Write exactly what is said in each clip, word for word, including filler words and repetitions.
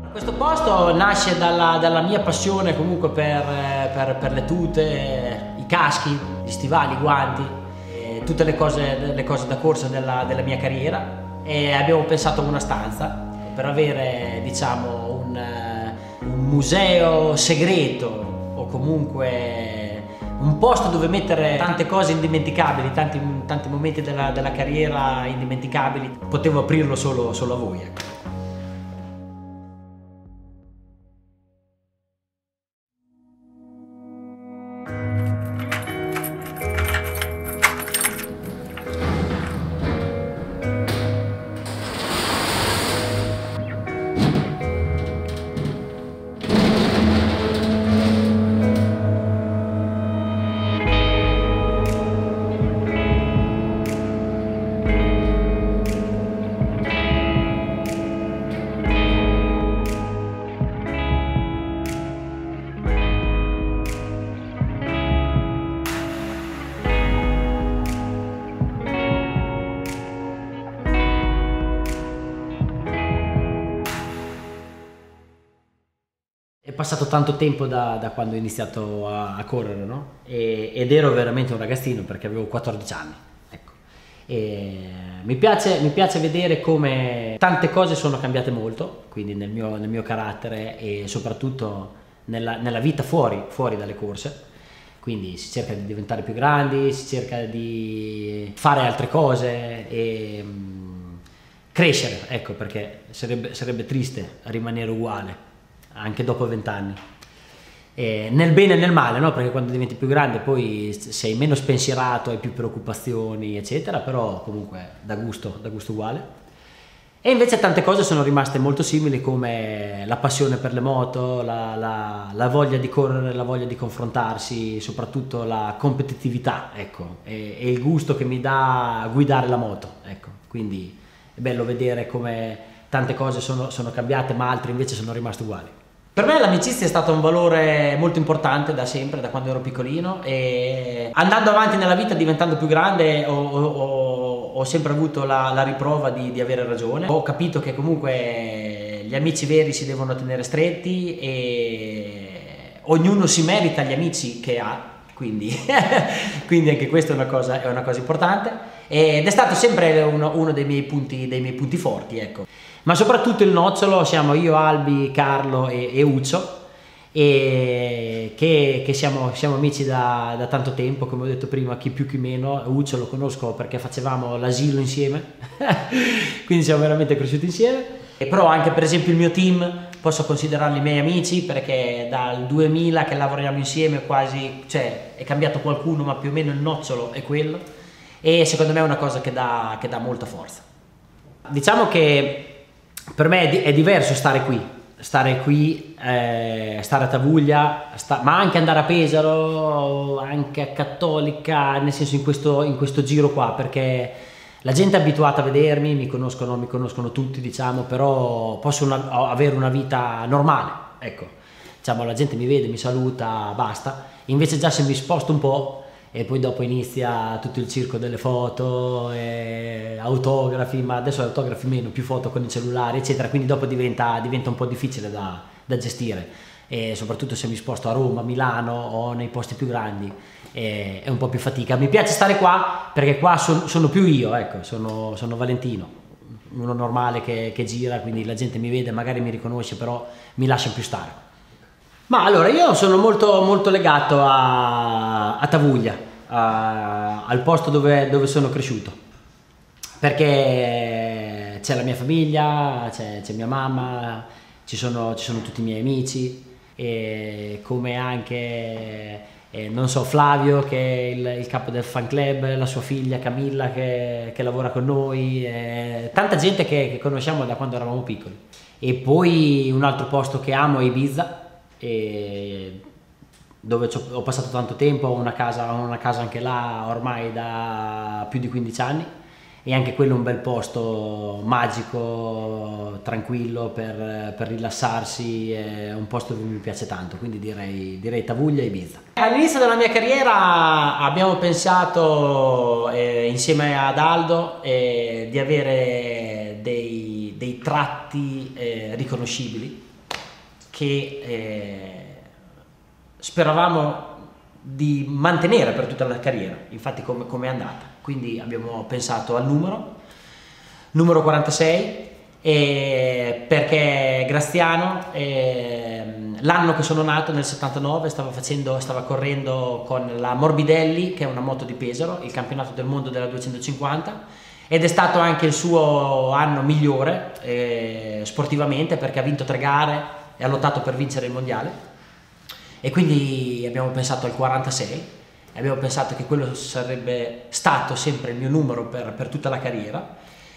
Questo posto nasce dalla, dalla mia passione comunque per, per, per le tute, i caschi, gli stivali, i guanti, e tutte le cose, le cose da corsa della, della mia carriera, e abbiamo pensato a una stanza per avere, diciamo, un, un museo segreto o comunque un posto dove mettere tante cose indimenticabili, tanti, tanti momenti della, della carriera indimenticabili. Potevo aprirlo solo, solo a voi, ecco. È passato tanto tempo da, da quando ho iniziato a, a correre, no? E, ed ero veramente un ragazzino perché avevo quattordici anni. Ecco. E mi piace, mi piace vedere come tante cose sono cambiate molto, quindi nel mio, nel mio carattere e soprattutto nella, nella vita fuori, fuori dalle corse. Quindi si cerca di diventare più grandi, si cerca di fare altre cose e um, crescere, ecco, perché sarebbe, sarebbe triste rimanere uguale anche dopo vent'anni, nel bene e nel male, no? Perché quando diventi più grande poi sei meno spensierato, hai più preoccupazioni eccetera, però comunque dà gusto, dà gusto uguale. E invece tante cose sono rimaste molto simili, come la passione per le moto, la, la, la voglia di correre, la voglia di confrontarsi, soprattutto la competitività, ecco, e, e il gusto che mi dà guidare la moto, ecco. Quindi è bello vedere come tante cose sono, sono cambiate, ma altre invece sono rimaste uguali. Per me l'amicizia è stato un valore molto importante da sempre, da quando ero piccolino, e andando avanti nella vita, diventando più grande, ho, ho, ho sempre avuto la, la riprova di, di avere ragione. Ho capito che comunque gli amici veri si devono tenere stretti e ognuno si merita gli amici che ha, quindi, quindi anche questa è una cosa, è una cosa importante, ed è stato sempre uno, uno dei, miei punti, dei miei punti forti, ecco. Ma soprattutto il nocciolo siamo io, Albi, Carlo e, e Uccio, e che, che siamo, siamo amici da, da tanto tempo, come ho detto prima, chi più chi meno. Uccio lo conosco perché facevamo l'asilo insieme, quindi siamo veramente cresciuti insieme. E però anche per esempio il mio team posso considerarli i miei amici, perché dal duemila che lavoriamo insieme quasi, cioè è cambiato qualcuno, ma più o meno il nocciolo è quello, e secondo me è una cosa che dà, che dà molta forza. Diciamo che per me è, di, è diverso stare qui, stare qui, eh, stare a Tavuglia, sta, ma anche andare a Pesaro, anche a Cattolica, nel senso in questo, in questo giro qua, perché la gente è abituata a vedermi, mi conoscono, mi conoscono tutti, diciamo, però posso una, avere una vita normale, ecco. Diciamo, la gente mi vede, mi saluta, basta. Invece già se mi sposto un po', e poi dopo inizia tutto il circo delle foto, e autografi, ma adesso autografi meno, più foto con i cellulari eccetera, quindi dopo diventa, diventa un po' difficile da, da gestire, e soprattutto se mi sposto a Roma, Milano o nei posti più grandi è, è un po' più fatica. Mi piace stare qua perché qua son, sono più io, ecco, sono, sono Valentino, uno normale che, che gira, quindi la gente mi vede, magari mi riconosce, però mi lascia più stare. Ma allora, io sono molto, molto legato a, a Tavuglia, a, al posto dove, dove sono cresciuto, perché c'è la mia famiglia, c'è mia mamma, ci sono, ci sono tutti i miei amici, e come anche, eh, non so, Flavio che è il, il capo del fan club, la sua figlia Camilla che, che lavora con noi, eh, tanta gente che, che conosciamo da quando eravamo piccoli. E poi un altro posto che amo è Ibiza, e dove ho passato tanto tempo, ho una casa, ho una casa anche là ormai da più di quindici anni, e anche quello è un bel posto magico, tranquillo per, per rilassarsi, è un posto che mi piace tanto, quindi direi, direi Tavuglia e Ibiza. All'inizio della mia carriera abbiamo pensato eh, insieme ad Aldo eh, di avere dei, dei tratti eh, riconoscibili, che eh, speravamo di mantenere per tutta la carriera, infatti come, come è andata. Quindi abbiamo pensato al numero, numero quarantasei, eh, perché Graziano eh, l'anno che sono nato, nel settantanove, stava, facendo, stava correndo con la Morbidelli, che è una moto di Pesaro, il campionato del mondo della duecentocinquanta, ed è stato anche il suo anno migliore eh, sportivamente, perché ha vinto tre gare e ha lottato per vincere il mondiale. E quindi abbiamo pensato al quarantasei e abbiamo pensato che quello sarebbe stato sempre il mio numero per, per tutta la carriera.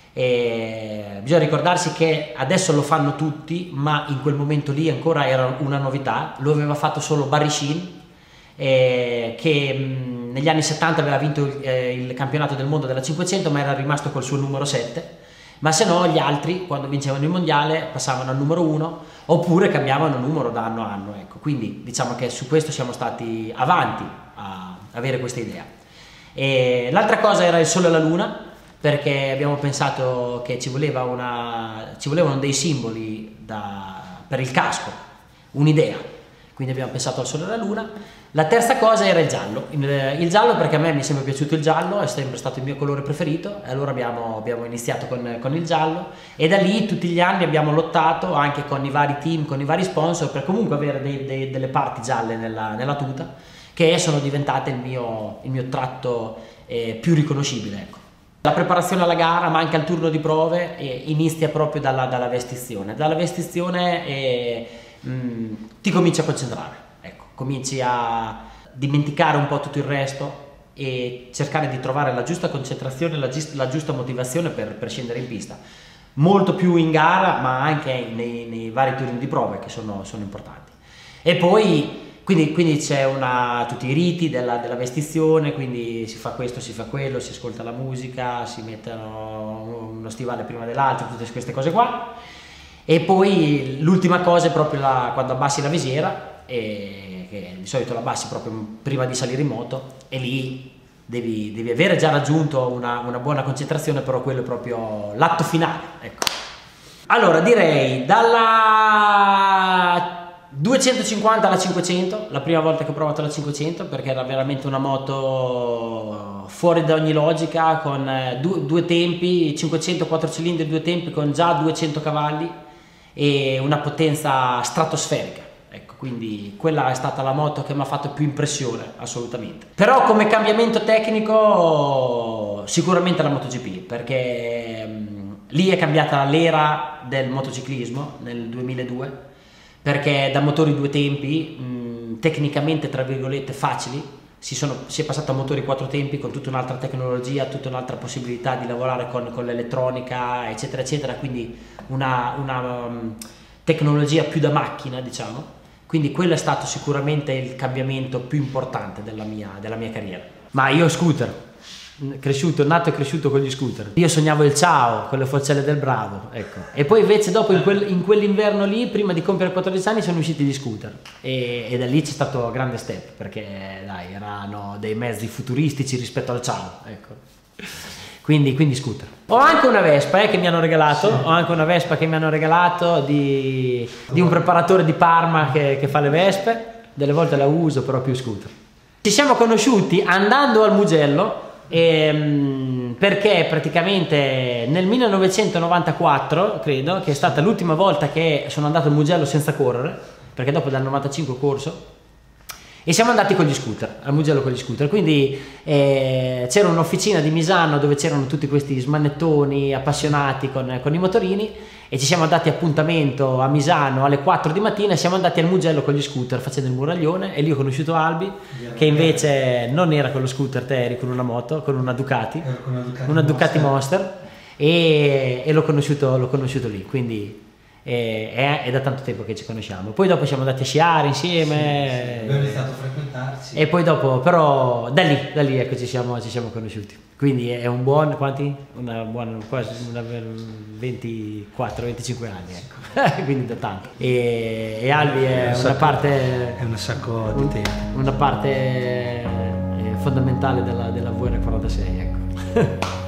E bisogna ricordarsi che adesso lo fanno tutti, ma in quel momento lì ancora era una novità. Lo aveva fatto solo Barry Sheene, eh, che mh, negli anni settanta aveva vinto il, eh, il campionato del mondo della cinquecento, ma era rimasto col suo numero sette. Ma se no gli altri, quando vincevano il mondiale, passavano al numero uno oppure cambiavano numero da anno a anno, ecco. Quindi diciamo che su questo siamo stati avanti a avere questa idea. E l'altra cosa era il sole e la luna, perché abbiamo pensato che ci, voleva una, ci volevano dei simboli da, per il casco, un'idea. Quindi abbiamo pensato al sole e alla luna. La terza cosa era il giallo, il, il giallo perché a me mi è sempre piaciuto il giallo, è sempre stato il mio colore preferito, e allora abbiamo, abbiamo iniziato con, con il giallo, e da lì tutti gli anni abbiamo lottato anche con i vari team, con i vari sponsor, per comunque avere dei, dei, delle parti gialle nella, nella tuta, che sono diventate il mio, il mio tratto eh, più riconoscibile, ecco. La preparazione alla gara, ma anche al turno di prove, eh, inizia proprio dalla, dalla vestizione. Dalla vestizione eh, mh, ti cominci a concentrare. Cominci a dimenticare un po' tutto il resto e cercare di trovare la giusta concentrazione, la, giusta, la giusta motivazione per, per scendere in pista. Molto più in gara, ma anche nei, nei vari turni di prove, che sono, sono importanti. E poi, quindi, quindi c'è una, tutti i riti della, della vestizione, quindi si fa questo, si fa quello, si ascolta la musica, si mettono uno stivale prima dell'altro, tutte queste cose qua. E poi l'ultima cosa è proprio la, quando abbassi la visiera, e che di solito la abbassi proprio prima di salire in moto, e lì devi, devi avere già raggiunto una, una buona concentrazione, però quello è proprio l'atto finale, ecco. Allora direi dalla duecentocinquanta alla cinquecento, la prima volta che ho provato la cinquecento, perché era veramente una moto fuori da ogni logica, con due, due tempi, cinquecento quattro cilindri, due tempi con già duecento cavalli e una potenza stratosferica. Ecco, quindi quella è stata la moto che mi ha fatto più impressione, assolutamente. Però come cambiamento tecnico sicuramente la MotoGP, perché mh, lì è cambiata l'era del motociclismo nel duemiladue, perché da motori due tempi, mh, tecnicamente tra virgolette facili, si, sono, si è passato a motori quattro tempi con tutta un'altra tecnologia, tutta un'altra possibilità di lavorare con, con l'elettronica, eccetera, eccetera, quindi una, una um, tecnologia più da macchina, diciamo. Quindi quello è stato sicuramente il cambiamento più importante della mia, della mia carriera. Ma io scooter, cresciuto, nato e cresciuto con gli scooter. Io sognavo il Ciao con le forcelle del Bravo, ecco. E poi invece dopo in, quel, in quell'inverno lì, prima di compiere quattordici anni, sono usciti gli scooter. E, e da lì c'è stato un grande step, perché dai, erano dei mezzi futuristici rispetto al Ciao, ecco. Quindi, quindi scooter. Ho anche una Vespa eh, che mi hanno regalato, sì. Ho anche una Vespa che mi hanno regalato di, di un preparatore di Parma che, che fa le Vespe, delle volte la uso, però più scooter. Ci siamo conosciuti andando al Mugello, ehm, perché praticamente nel millenovecentonovantaquattro, credo, che è stata l'ultima volta che sono andato al Mugello senza correre, perché dopo dal novantacinque ho corso, e siamo andati con gli scooter, al Mugello con gli scooter, quindi eh, c'era un'officina di Misano dove c'erano tutti questi smanettoni appassionati con, con i motorini, e ci siamo dati appuntamento a Misano alle quattro di mattina e siamo andati al Mugello con gli scooter facendo il muraglione, e lì ho conosciuto Albi, che invece non era con lo scooter, te eri con una moto, con una Ducati, con una Ducati, una Ducati Monster, Monster e, e l'ho conosciuto, l'ho conosciuto lì, quindi... E, è, è da tanto tempo che ci conosciamo. Poi dopo siamo andati a sciare insieme, sì, sì, abbiamo iniziato a frequentarci, e poi dopo però da lì, da lì ecco, ci siamo, ci siamo conosciuti, quindi è un buon, quanti? Una buona, quasi una ventiquattro venticinque anni, ecco. Quindi da tanto, e, e Albi è, è una sacco, parte è un sacco di un, tempo, una parte fondamentale della, della V R quarantasei, ecco.